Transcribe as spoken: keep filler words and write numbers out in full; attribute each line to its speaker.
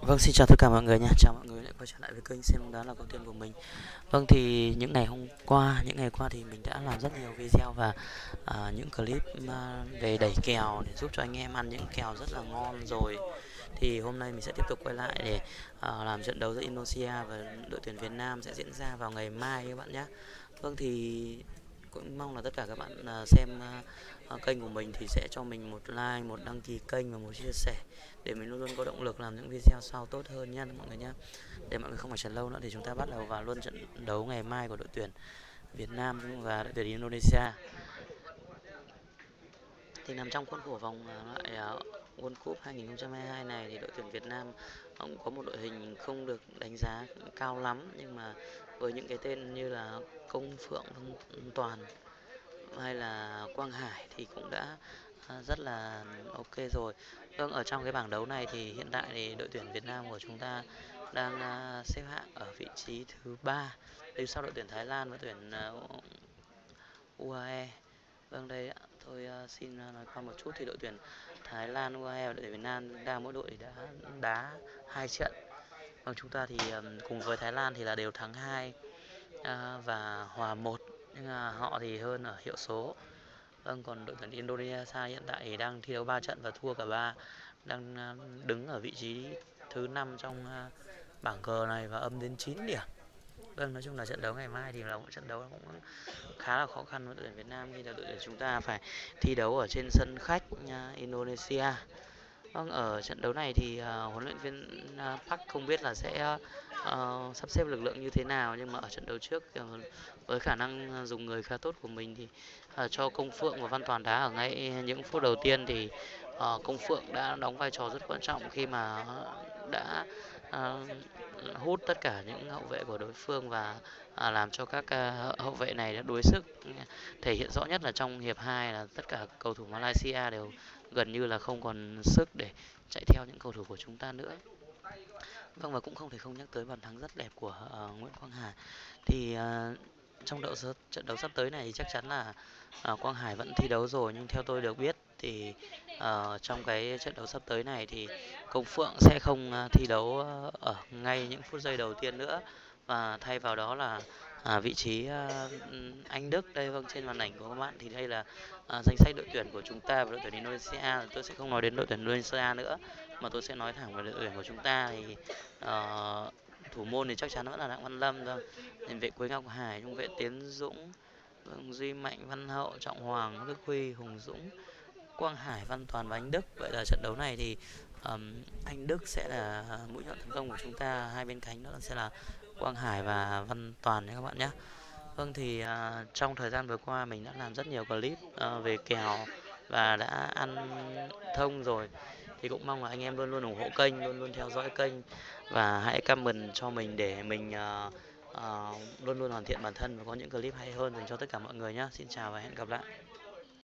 Speaker 1: Vâng, xin chào tất cả mọi người nha. Chào mọi người lại quay trở lại với kênh Xem bóng đá là con tim của mình. Vâng thì những ngày hôm qua, những ngày qua thì mình đã làm rất nhiều video và à, những clip à, về đẩy kèo để giúp cho anh em ăn những kèo rất là ngon rồi. Thì hôm nay mình sẽ tiếp tục quay lại để à, làm trận đấu giữa Indonesia và đội tuyển Việt Nam sẽ diễn ra vào ngày mai các bạn nhé. Vâng thì cũng mong là tất cả các bạn à, xem à, à, kênh của mình thì sẽ cho mình một like, một đăng ký kênh và một chia sẻ để mình luôn luôn có động lực làm những video sau tốt hơn nha mọi người nhé. Để mọi người không phải chờ lâu nữa thì chúng ta bắt đầu vào luôn trận đấu ngày mai của đội tuyển Việt Nam và đội tuyển Indonesia. Thì nằm trong khuôn khổ vòng loại uh, World Cup hai không hai hai này thì đội tuyển Việt Nam cũng có một đội hình không được đánh giá cao lắm, nhưng mà với những cái tên như là Công Phượng, Văn Toàn hay là Quang Hải thì cũng đã uh, rất là ok rồi. Vâng, ở trong cái bảng đấu này thì hiện tại thì đội tuyển Việt Nam của chúng ta đang uh, xếp hạng ở vị trí thứ ba, đứng sau đội tuyển Thái Lan và tuyển uh, u a e. Vâng đây ạ, tôi uh, xin uh, nói qua một chút thì đội tuyển Thái Lan, u a e và đội tuyển Việt Nam đang mỗi đội đã đá hai trận. Vâng, chúng ta thì um, cùng với Thái Lan thì là đều thắng hai uh, và hòa một, nhưng uh, họ thì hơn ở hiệu số. Vâng, còn đội tuyển Indonesia hiện tại thì đang thi đấu ba trận và thua cả ba, đang uh, đứng ở vị trí thứ năm trong uh, bảng G này và âm đến chín điểm. Vâng, nói chung là trận đấu ngày mai thì là một trận đấu cũng khá là khó khăn với đội tuyển Việt Nam, khi là đội tuyển chúng ta phải thi đấu ở trên sân khách uh, Indonesia. Vâng, ở trận đấu này thì uh, huấn luyện viên uh, Park không biết là sẽ uh, sắp xếp lực lượng như thế nào, nhưng mà ở trận đấu trước uh, với khả năng dùng người khá tốt của mình thì uh, cho Công Phượng và Văn Toàn đá ở ngay những phút đầu tiên thì uh, Công Phượng đã đóng vai trò rất quan trọng khi mà đã uh, hút tất cả những hậu vệ của đối phương và à, làm cho các uh, hậu vệ này đã đuối sức. Thể hiện rõ nhất là trong hiệp hai là tất cả cầu thủ Malaysia đều gần như là không còn sức để chạy theo những cầu thủ của chúng ta nữa. Vâng, và cũng không thể không nhắc tới bàn thắng rất đẹp của uh, Nguyễn Quang Hải. Thì uh, trong đậu trận đấu sắp tới này thì chắc chắn là uh, Quang Hải vẫn thi đấu rồi, nhưng theo tôi được biết thì uh, trong cái trận đấu sắp tới này thì Công Phượng sẽ không uh, thi đấu uh, ở ngay những phút giây đầu tiên nữa, và thay vào đó là à, vị trí uh, anh Đức đây. Vâng, trên màn ảnh của các bạn thì đây là uh, danh sách đội tuyển của chúng ta và đội tuyển Indonesia. Tôi sẽ không nói đến đội tuyển Indonesia nữa mà tôi sẽ nói thẳng về đội tuyển của chúng ta. Thì uh, thủ môn thì chắc chắn vẫn là Đặng Văn Lâm thôi, tiền vệ Quế Ngọc Hải, trung vệ Tiến Dũng, vâng, Duy Mạnh, Văn Hậu, Trọng Hoàng, Đức Huy, Hùng Dũng, Quang Hải, Văn Toàn và Anh Đức. Vậy là trận đấu này thì um, anh Đức sẽ là mũi nhọn tấn công của chúng ta, hai bên cánh đó sẽ là Quang Hải và Văn Toàn nhé các bạn nhé. Vâng thì uh, trong thời gian vừa qua mình đã làm rất nhiều clip uh, về kèo và đã ăn thông rồi, thì cũng mong là anh em luôn luôn ủng hộ kênh, luôn luôn theo dõi kênh và hãy comment cho mình để mình uh, uh, luôn luôn hoàn thiện bản thân và có những clip hay hơn dành cho tất cả mọi người nhé. Xin chào và hẹn gặp lại.